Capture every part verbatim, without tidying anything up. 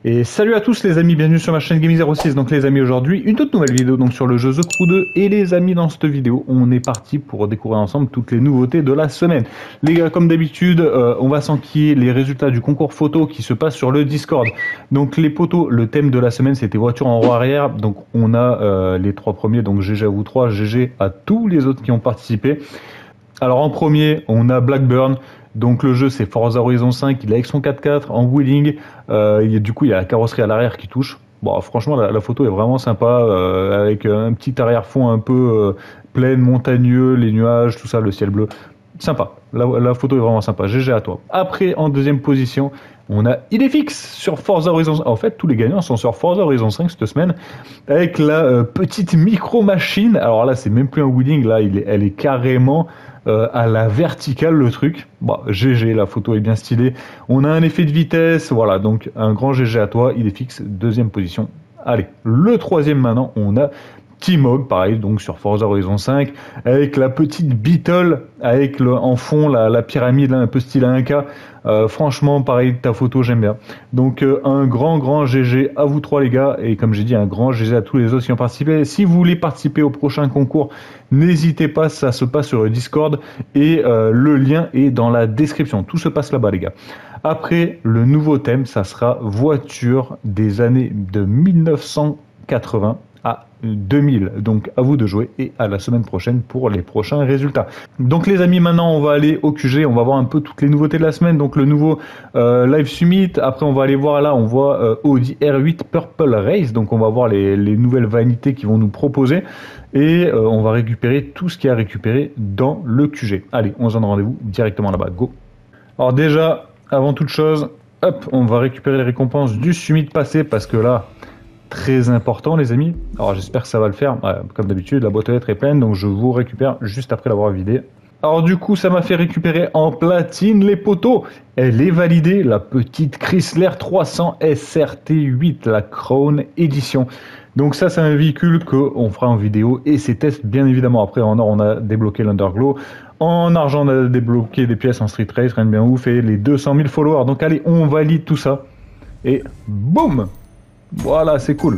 Et salut à tous les amis, bienvenue sur ma chaîne Gaming zéro six. Donc les amis, aujourd'hui une toute nouvelle vidéo donc sur le jeu The Crew deux. Et les amis, dans cette vidéo on est parti pour découvrir ensemble toutes les nouveautés de la semaine. Les gars, comme d'habitude, euh, on va s'enquiller les résultats du concours photo qui se passe sur le Discord. Donc les potos, le thème de la semaine c'était voiture en roue arrière. Donc on a euh, les trois premiers, donc G G à vous trois, G G à tous les autres qui ont participé. Alors en premier on a Blackburn. Donc le jeu c'est Forza Horizon cinq, il est avec son quatre quatre en wheeling, euh, il y a, du coup il y a la carrosserie à l'arrière qui touche. Bon, franchement la, la photo est vraiment sympa, euh, avec un petit arrière-fond un peu euh, plein, montagneux, les nuages, tout ça, le ciel bleu. Sympa, la, la photo est vraiment sympa, G G à toi. Après en deuxième position, on a Idefix sur Forza Horizon cinq. En fait tous les gagnants sont sur Forza Horizon cinq cette semaine, avec la euh, petite micro-machine. Alors là c'est même plus un wheeling, là il est, elle est carrément... Euh, à la verticale le truc. Bon, G G, la photo est bien stylée. On a un effet de vitesse, voilà, donc un grand G G à toi, il est fixe, deuxième position. Allez, le troisième maintenant, on a T-Mog, pareil, donc sur Forza Horizon cinq, avec la petite Beetle, avec le, en fond la, la pyramide, là, un peu style un K. Euh, franchement, pareil, ta photo, j'aime bien. Donc, euh, un grand, grand G G à vous trois, les gars. Et comme j'ai dit, un grand G G à tous les autres qui ont participé. Si vous voulez participer au prochain concours, n'hésitez pas, ça se passe sur le Discord. Et euh, le lien est dans la description. Tout se passe là-bas, les gars. Après, le nouveau thème, ça sera voiture des années de mille neuf cent quatre-vingts à deux mille. Donc à vous de jouer et à la semaine prochaine pour les prochains résultats. Donc les amis, maintenant on va aller au Q G, on va voir un peu toutes les nouveautés de la semaine. Donc le nouveau euh, Live Summit, après on va aller voir là, on voit euh, Audi R huit Purple Race, donc on va voir les, les nouvelles vanités qu'ils vont nous proposer et euh, on va récupérer tout ce qu'il y a à récupérer dans le Q G. Allez, on se donne rendez-vous directement là-bas, go. Alors déjà, avant toute chose, hop, on va récupérer les récompenses du Summit passé parce que là, très important les amis. Alors j'espère que ça va le faire. Ouais, comme d'habitude la boîte aux lettres est pleine, donc je vous récupère juste après l'avoir vidé. Alors du coup ça m'a fait récupérer en platine les poteaux. Elle est validée, la petite Chrysler trois cents S R T huit, la Crown Edition. Donc ça c'est un véhicule qu'on fera en vidéo et ses tests bien évidemment. Après en or on a débloqué l'Underglow, en argent on a débloqué des pièces en Street Race, rien de bien ouf, et les deux cent mille followers. Donc allez, on valide tout ça et boum. Voilà, c'est cool.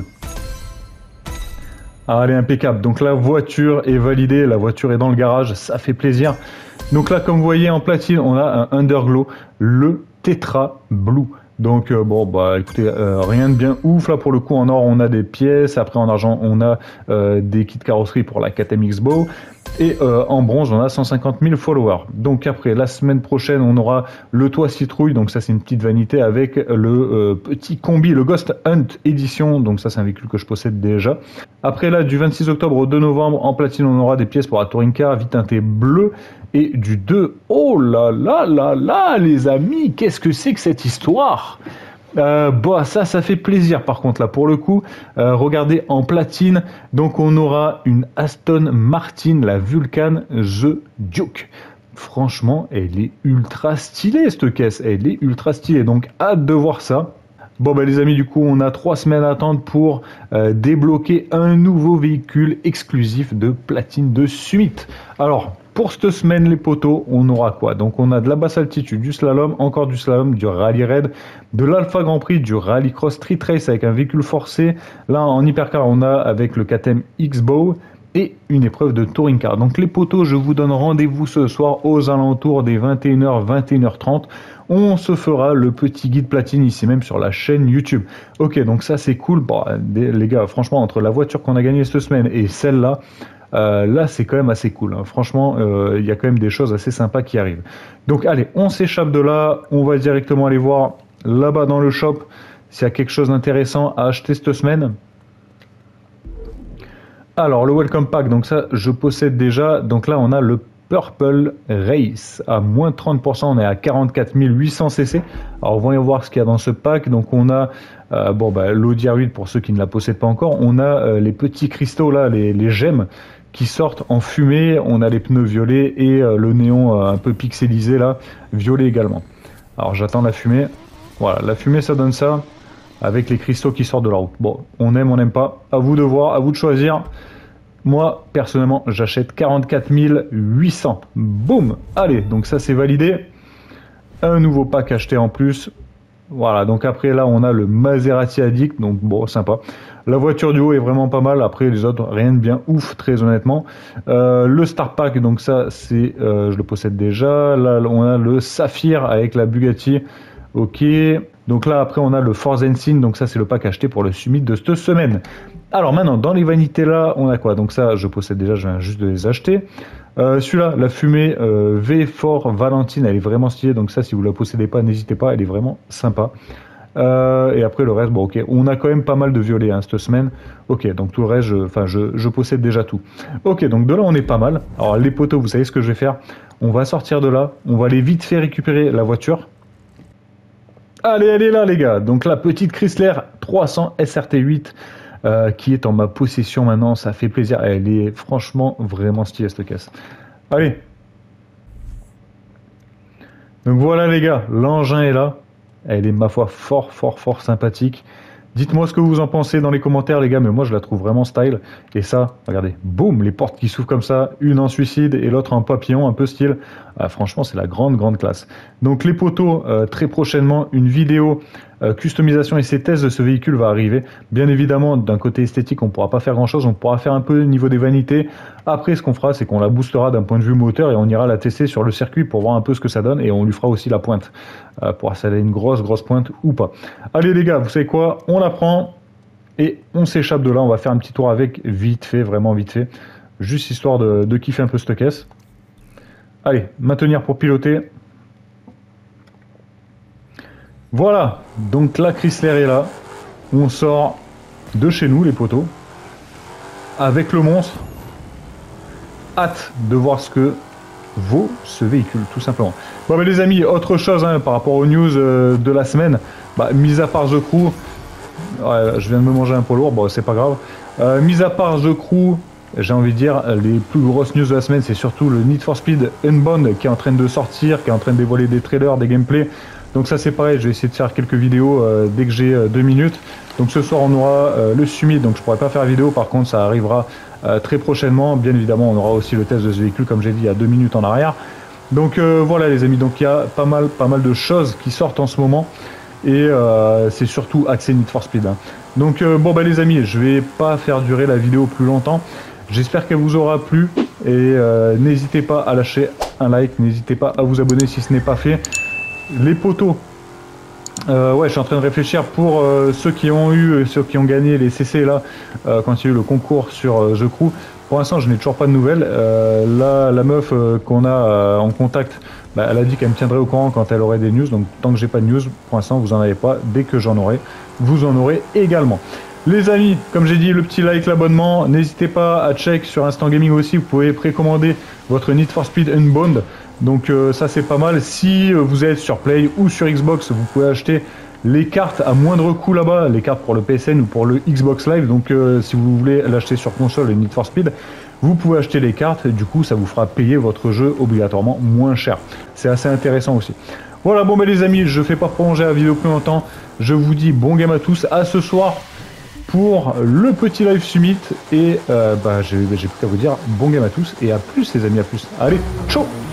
Allez, impeccable. Donc la voiture est validée, la voiture est dans le garage, ça fait plaisir. Donc là, comme vous voyez, en platine, on a un Underglow, le Tetra Blue. Donc euh, bon, bah écoutez, euh, rien de bien ouf. Là, pour le coup, en or, on a des pièces. Après, en argent, on a euh, des kits carrosserie pour la K T M X-Bow. Et euh, en bronze, on a cent cinquante mille followers. Donc après, la semaine prochaine, on aura le toit citrouille. Donc ça, c'est une petite vanité avec le euh, petit combi, le Ghost Hunt Edition. Donc ça, c'est un véhicule que je possède déjà. Après là, du vingt-six octobre au deux novembre, en platine, on aura des pièces pour la Touring Car, vie teintée bleu. Et du deux, oh là là là là, les amis, qu'est-ce que c'est que cette histoire? Euh, bah ça ça fait plaisir par contre là pour le coup. Euh, regardez en platine, donc on aura une Aston Martin, la Vulcan The Duke. Franchement elle est ultra stylée cette caisse, elle est ultra stylée, donc hâte de voir ça. Bon bah les amis, du coup on a trois semaines à attendre pour euh, débloquer un nouveau véhicule exclusif de platine de Summit. Alors pour cette semaine les potos, on aura quoi? Donc on a de la basse altitude, du slalom, encore du slalom, du rallye raid, de l'Alpha Grand Prix, du rallye cross street race avec un véhicule forcé. Là en hypercar on a avec le K T M X-Bow et une épreuve de touring car. Donc les potos, je vous donne rendez-vous ce soir aux alentours des vingt et une heures, vingt et une heures trente. On se fera le petit guide platine ici même sur la chaîne YouTube. Ok, donc ça c'est cool. Bon, les gars, franchement, entre la voiture qu'on a gagnée cette semaine et celle-là, euh, là c'est quand même assez cool. Hein. Franchement, il euh, y a quand même des choses assez sympas qui arrivent. Donc allez, on s'échappe de là. On va directement aller voir là-bas dans le shop s'il y a quelque chose d'intéressant à acheter cette semaine. Alors le Welcome Pack, donc ça je possède déjà. Donc là on a le Purple Race à moins trente pour cent, on est à quarante-quatre mille huit cents cc. Alors voyons voir ce qu'il y a dans ce pack. Donc on a euh, bon bah l'Audi R huit pour ceux qui ne la possèdent pas encore. On a euh, les petits cristaux là, les, les gemmes qui sortent en fumée. On a les pneus violets et euh, le néon euh, un peu pixelisé là, violet également. Alors j'attends la fumée. Voilà, la fumée ça donne ça. Avec les cristaux qui sortent de la route. Bon, on aime, on n'aime pas. À vous de voir, à vous de choisir. Moi, personnellement, j'achète quarante-quatre mille huit cents. Boum! Allez, donc ça c'est validé. Un nouveau pack acheté en plus. Voilà, donc après là on a le Maserati Addict, donc bon sympa. La voiture du haut est vraiment pas mal, après les autres rien de bien ouf très honnêtement. Euh, le Star Pack, donc ça c'est, euh, je le possède déjà. Là on a le Saphir avec la Bugatti, ok. Donc là après on a le Force Ensign, donc ça c'est le pack acheté pour le summit de cette semaine. Alors maintenant dans les vanités là on a quoi? Donc ça je possède déjà, je viens juste de les acheter. Euh, celui-là, la fumée euh, V quatre Valentine, elle est vraiment stylée, donc ça si vous la possédez pas, n'hésitez pas, elle est vraiment sympa. Euh, et après le reste, bon ok, on a quand même pas mal de violets hein, cette semaine. Ok, donc tout le reste, je, enfin je, je possède déjà tout. Ok, donc de là on est pas mal. Alors les poteaux, vous savez ce que je vais faire? On va sortir de là, on va aller vite fait récupérer la voiture. Allez, allez là les gars, donc la petite Chrysler trois cents S R T huit. Euh, qui est en ma possession maintenant, ça fait plaisir, elle est franchement vraiment stylée cette caisse. Allez. Donc voilà les gars, l'engin est là, elle est ma foi fort fort fort sympathique. Dites-moi ce que vous en pensez dans les commentaires les gars, mais moi je la trouve vraiment style. Et ça, regardez, boum, les portes qui s'ouvrent comme ça, une en suicide et l'autre en papillon, un peu style. Ah, franchement, c'est la grande grande classe. Donc les poteaux, euh, très prochainement, une vidéo euh, customisation et ses tests de ce véhicule va arriver. Bien évidemment, d'un côté esthétique, on ne pourra pas faire grand chose, on pourra faire un peu au niveau des vanités. Après, ce qu'on fera, c'est qu'on la boostera d'un point de vue moteur et on ira la tester sur le circuit pour voir un peu ce que ça donne et on lui fera aussi la pointe euh, pour voir si elle a une grosse grosse pointe ou pas. Allez les gars, vous savez quoi, on la prend et on s'échappe de là. On va faire un petit tour avec vite fait, vraiment vite fait, juste histoire de, de kiffer un peu cette caisse. Allez, maintenir pour piloter. Voilà, donc la Chrysler est là. On sort de chez nous les poteaux avec le monstre. Hâte de voir ce que vaut ce véhicule tout simplement. Bon bah les amis, autre chose hein, par rapport aux news euh, de la semaine, bah, mis à part The Crew, ouais, je viens de me manger un peu lourd, bon c'est pas grave, euh, mis à part The Crew, j'ai envie de dire les plus grosses news de la semaine c'est surtout le Need for Speed Unbound qui est en train de sortir, qui est en train de dévoiler des trailers, des gameplays. Donc ça c'est pareil, je vais essayer de faire quelques vidéos euh, dès que j'ai euh, deux minutes. Donc ce soir on aura euh, le summit, donc je pourrai pas faire la vidéo, par contre ça arrivera euh, très prochainement. Bien évidemment on aura aussi le test de ce véhicule comme j'ai dit il y a deux minutes en arrière. Donc euh, voilà les amis, donc il y a pas mal, pas mal de choses qui sortent en ce moment. Et euh, c'est surtout axé Need for Speed. Hein. Donc euh, bon bah les amis, je vais pas faire durer la vidéo plus longtemps. J'espère qu'elle vous aura plu. Et euh, n'hésitez pas à lâcher un like, n'hésitez pas à vous abonner si ce n'est pas fait. Les poteaux, euh, ouais, je suis en train de réfléchir pour euh, ceux qui ont eu, ceux qui ont gagné les C C là, euh, quand il y a eu le concours sur euh, The Crew. Pour l'instant, je n'ai toujours pas de nouvelles. Euh, là, la meuf euh, qu'on a euh, en contact, bah, elle a dit qu'elle me tiendrait au courant quand elle aurait des news. Donc, tant que j'ai pas de news, pour l'instant, vous en avez pas. Dès que j'en aurai, vous en aurez également. Les amis, comme j'ai dit, le petit like, l'abonnement. N'hésitez pas à check sur Instant Gaming aussi. Vous pouvez précommander votre Need for Speed Unbound. Donc euh, ça c'est pas mal. Si euh, vous êtes sur Play ou sur Xbox, vous pouvez acheter les cartes à moindre coût là-bas, les cartes pour le P S N ou pour le Xbox Live. Donc euh, si vous voulez l'acheter sur console, le Need for Speed, vous pouvez acheter les cartes. Et du coup, ça vous fera payer votre jeu obligatoirement moins cher. C'est assez intéressant aussi. Voilà, bon bah les amis, je fais pas prolonger la vidéo plus longtemps. Je vous dis bon game à tous. À ce soir pour le petit live summit. Et euh, bah j'ai plus qu'à vous dire bon game à tous et à plus les amis, à plus. Allez, ciao.